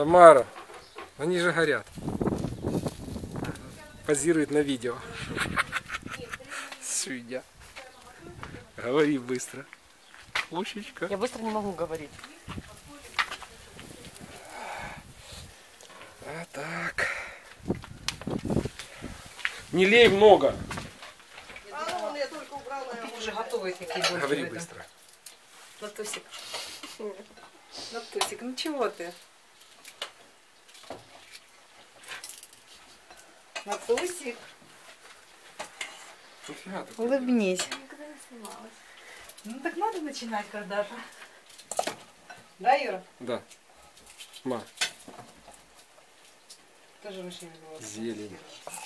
Тамара, они же горят. Позирует на видео. Свинья. Говори быстро. Пушечка. Я быстро не могу говорить. А так. Не лей много. Ты уже готовые такие больше. Говори быстро. Натусик. Натусик, ну чего ты? Натусик. Улыбнись. Ну так надо начинать когда-то. Да, Юра? Да. Ма, Тоже очень мило. зелень.